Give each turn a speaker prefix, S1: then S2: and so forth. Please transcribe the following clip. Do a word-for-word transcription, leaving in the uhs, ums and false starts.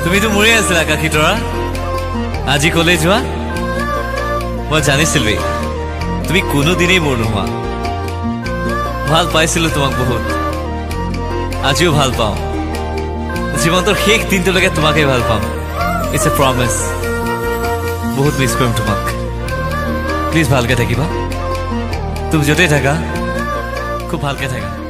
S1: তুমিতো মোৰে আছিলা আকাশী তৰা আজি কলে যোৱা মই জানিছিলোৱেই তুমি কোনোদিনেই মোৰ নোহোৱা ভাল পাইছিলো তোমাক বহুত আজিও ভাল পাওঁ জীৱনটোৰ শেষ দিনটোলৈকে তোমাকেই ভাল পাম ইটছ এ প্ৰমিছ বহুত মিছ কৰিম তোমাক প্লিজ ভালকে থাকিবা তুমি য'তেই থাকা খুব ভালকে থাকা